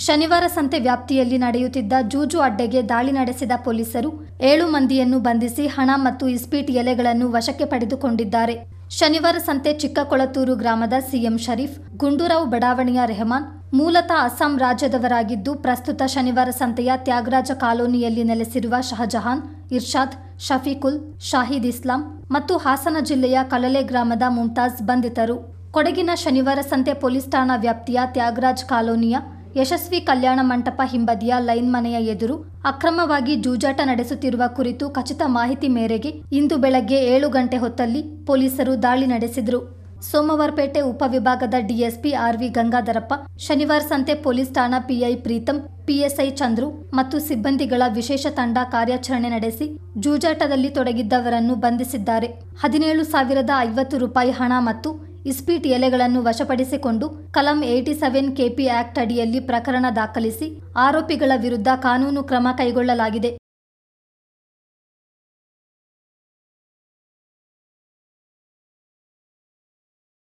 ಶನಿವಾರ ಸಂತೆ ವ್ಯಾಪ್ತಿಯಲ್ಲಿ ನಡೆಯುತ್ತಿದ್ದ ಜೂಜು ಅಡ್ಡೆಗೆ ದಾಳಿ ನಡೆಸಿದ ಪೊಲೀಸರು 7 ಮಂದಿಯನ್ನು ಬಂಧಿಸಿ ಹಣ ಮತ್ತು ಇಸ್ಪೀಟ್ ಎಲೆಗಳನ್ನು ವಶಕ್ಕೆ ಪಡೆದುಕೊಂಡಿದ್ದಾರೆ. ಶನಿವಾರ ಸಂತೆ ಚಿಕ್ಕಕೊಳತೂರು ಗ್ರಾಮದ ಸಿಎಂ ಶರೀಫ್, ಗುಂಡೂರಾವ್ ಬಡಾವಣೆಯ ರೆಹಮಾನ್ ಮೂಲತಃ ಅಸ್ಸಾಂ ರಾಜ್ಯದವರಾಗಿದ್ದು ಪ್ರಸ್ತುತ ಶನಿವಾರ ಸಂತೆಯ ತ್ಯಾಗರಾಜ ಕಾಲೋನಿಯಲ್ಲಿ ನೆಲೆಸಿರುವ ಶಹಜಹಾನ್, ಇರ್ಷಾದ್, ಶಫೀಕುಲ್, ಶಾಹಿದ್ ಇಸ್ಲಾಂ ಮತ್ತು ಹಾಸನ ಜಿಲ್ಲೆಯ ಕಳಲೆ ಗ್ರಾಮದ ಮುಮ್ತಾಜ್ ಬಂಧಿತರು. ಕೊಡಗಿನ ಶನಿವಾರ ಸಂತೆ ಪೊಲೀಸ್ ಠಾಣಾ ವ್ಯಾಪ್ತಿಯ ತ್ಯಾಗರಾಜ್ ಕಾಲೋನಿಯ ಯಶಸ್ವಿ ಕಲ್ಯಾಣ ಮಂಟಪ ಹಿಂಬದಿಯ ಲೈನ್ ಮನೆಯ ಎದುರು ಅಕ್ರಮವಾಗಿ ಜೂಜಾಟ ನಡೆಸುತ್ತಿರುವ ಕುರಿತು ಖಚಿತ ಮಾಹಿತಿ ಮೇರೆಗೆ ಇಂದು ಬೆಳಗ್ಗೆ 7 ಗಂಟೆ ಹೊತ್ತಲ್ಲಿ ಪೊಲೀಸರು ದಾಳಿ ನಡೆಸಿದರು. ಸೋಮವಾರಪೇಟೆ ಉಪವಿಭಾಗದ ಡಿಎಸ್ಪಿ ಆರ್ವಿ ಗಂಗಾಧರಪ್ಪ, ಶನಿವಾರ ಸಂತೆ ಪೊಲೀಸ್ ಠಾಣಾ ಪಿಐ ಪ್ರೀತಂ, ಪಿಎಸ್ಐ ಚಂದ್ರು ಮತ್ತು ಸಿಬ್ಬಂದಿಗಳ ವಿಶೇಷ ತಂಡ ಕಾರ್ಯಾಚರಣೆ ನಡೆಸಿ ಜೂಜಾಟದಲ್ಲಿ ತೊಡಗಿದ್ದವರನ್ನು ಬಂಧಿಸಿದ್ದಾರೆ. 17,050 ರೂಪಾಯಿ ಹಣ ಮತ್ತು ಇಸ್ಪೀಟ್ ಎಲೆಗಳನ್ನು ವಶಪಡಿಸಿಕೊಂಡು ಕಲಂ 87 ಕೆಪಿ ಆಕ್ಟ್ ಅಡಿಯಲ್ಲಿ ಪ್ರಕರಣ ದಾಖಲಿಸಿ ಆರೋಪಿಗಳ ವಿರುದ್ಧ ಕಾನೂನು ಕ್ರಮ ಕೈಗೊಳ್ಳಲಾಗಿದೆ.